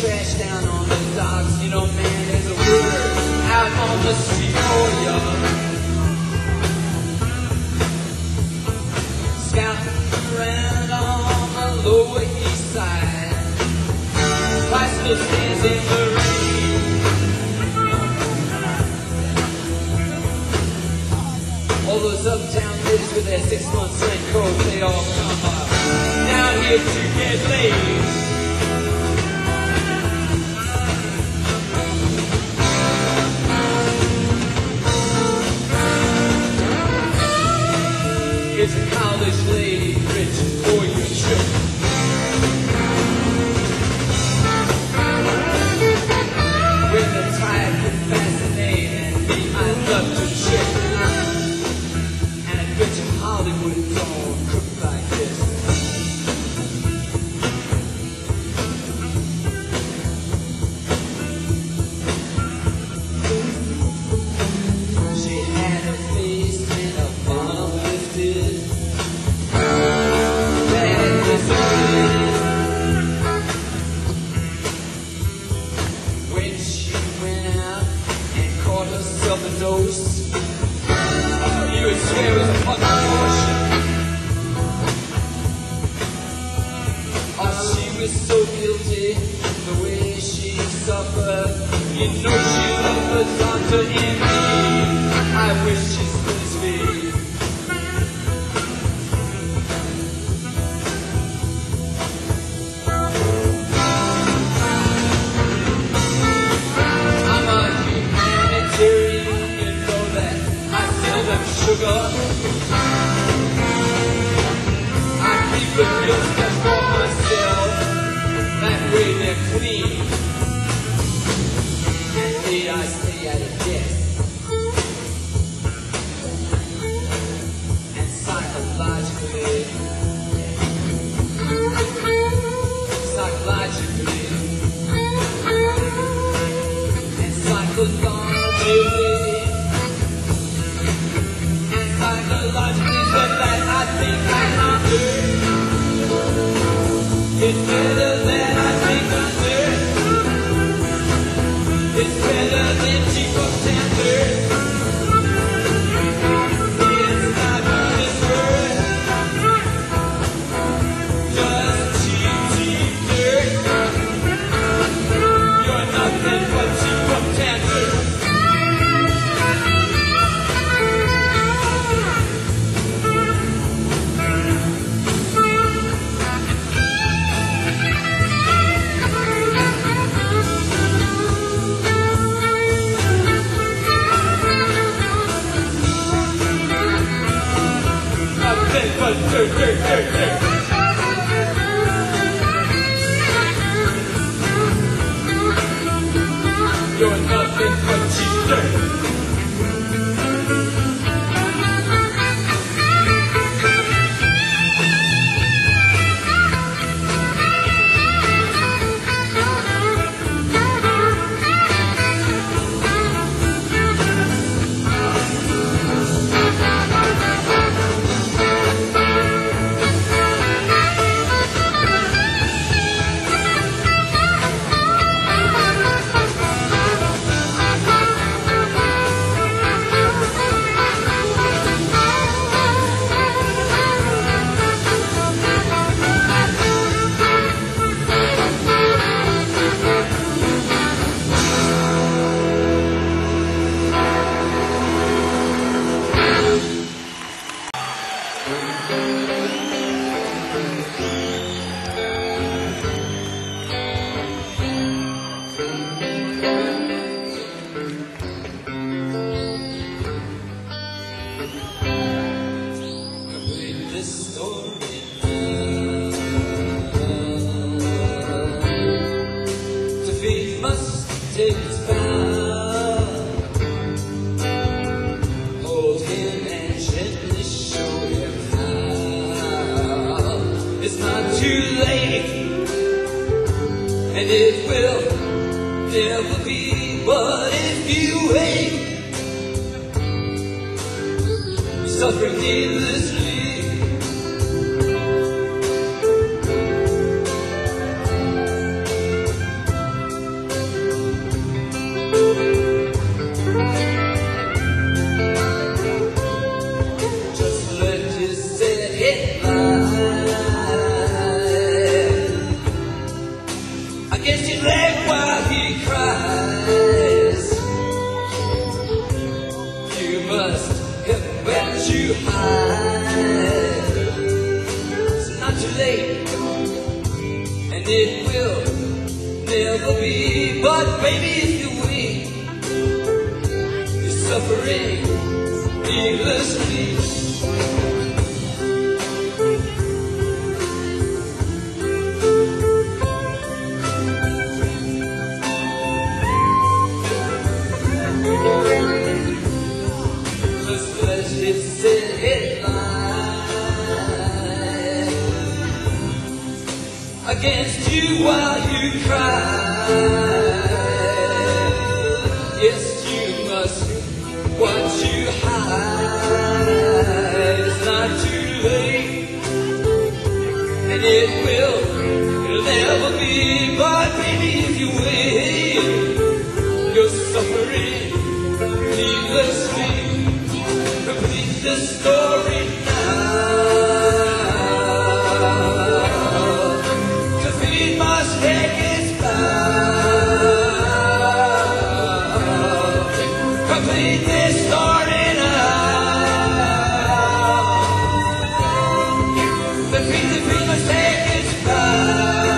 trash down on the docks. You know, man, there's a word out on the street for ya. Scouting around on the Lower East Side, bicycle stands in the rain. All those uptown kids with their 6-month rent codes, they all come up down here to get laid. It's a college lady, rich for your trip. When the tide can fascinate and me, I love to trip. And I bet you Hollywood don't cook like this. She had a face and a bottom lifted. When she went out and caught herself a dose, you would swear it was a fucking abortion. Oh, she was so guilty, the way she suffered. You know she loved the doctor and me. I wish she could speak. Sugar, I keep the real stuff for myself. That way they're clean, and me, I stay out of debt. And psychologically, and psychologically. Psychologically, but that I think I do. It's better than I think I do. It's better than cheap of standard. It's not this word, just cheap dirt. You're nothing but cheap of standard. You're nothing but cheap dirt. And it will never be, but if you hate, you suffer needlessly. it will never be. But baby, if you wait, you're suffering needlessly. It's a headline against you while you cry. Yes, you must what you hide. It's not too late, and it'll never be. But baby, if you wait, you're suffering needlessly. Complete the story now, 'cause we must take its bow. Complete this story now, the beat must take its bow.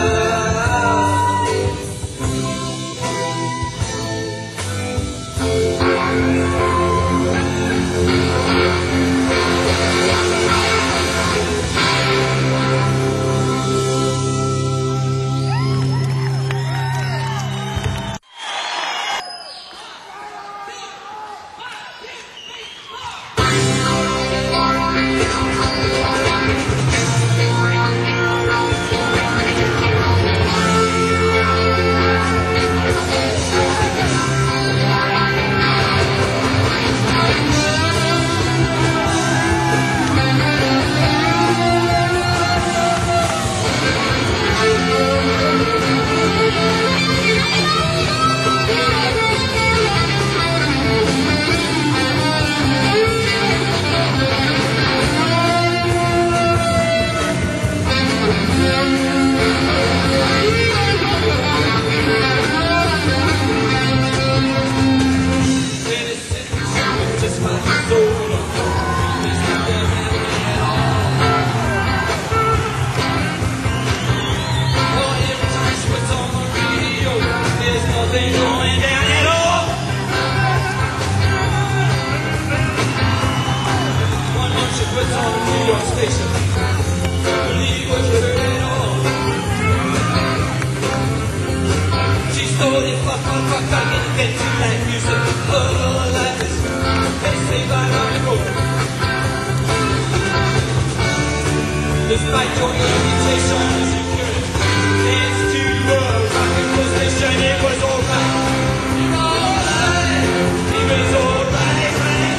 Despite your reputation as you could dance to a rock and roll station, it was alright. Alright, it was alright, man.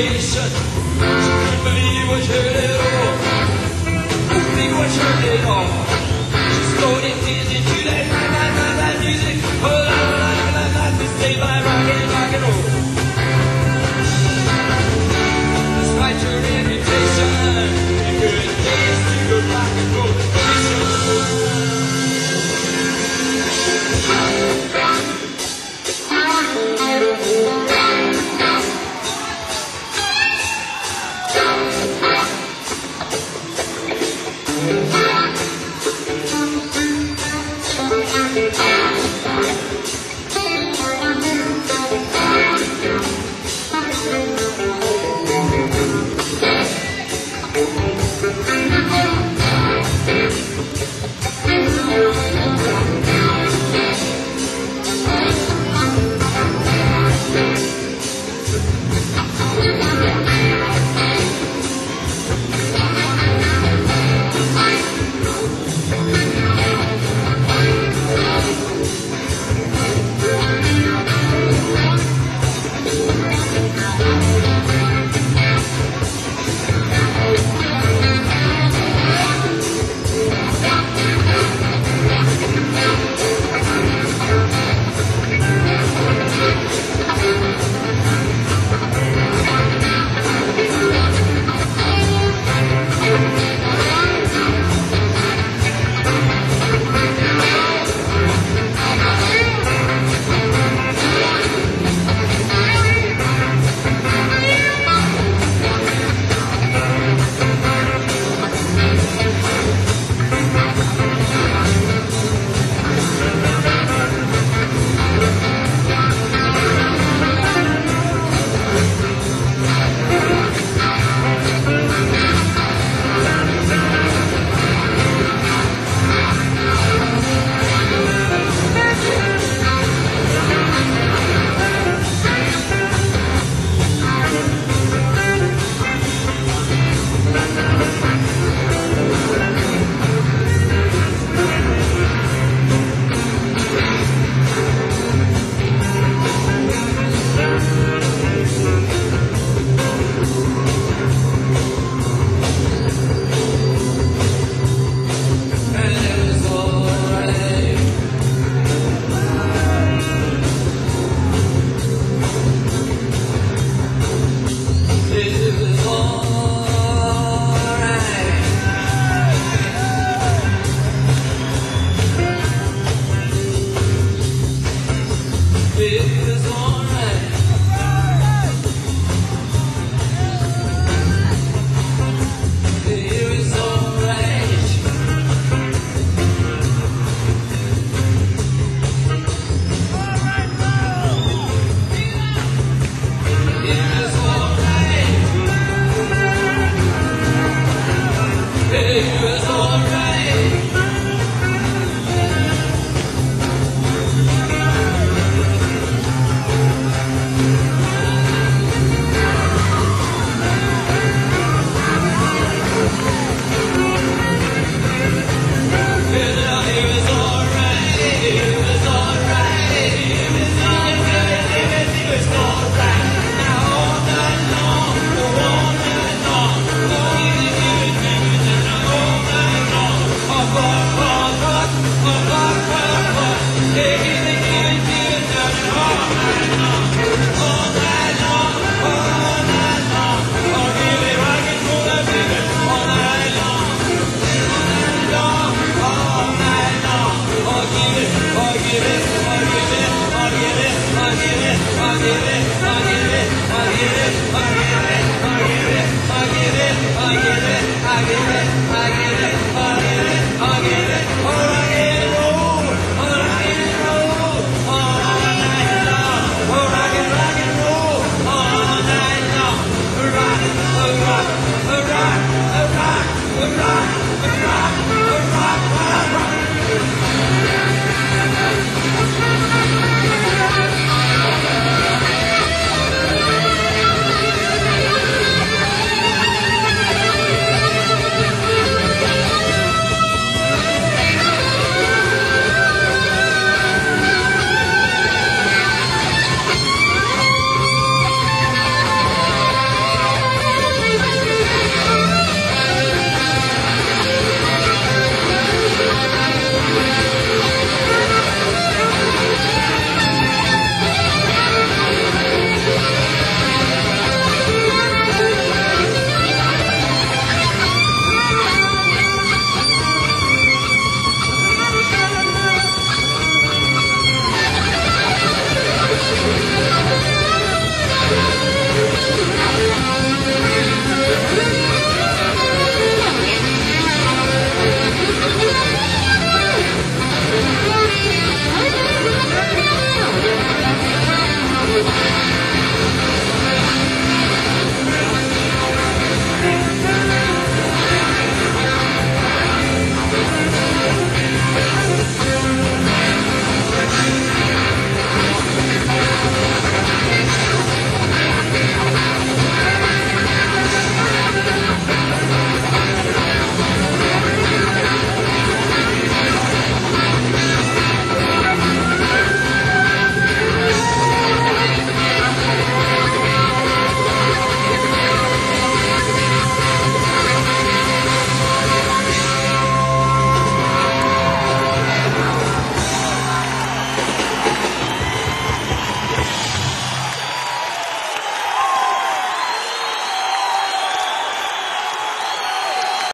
inspiration. She couldn't believe what she heard at all. Couldn't believe what she heard at all. She slowed and dizzy to that music. Oh, la, this day by rock and roll. Despite your reputation, you couldn't dance to your rock and roll tradition. I get it.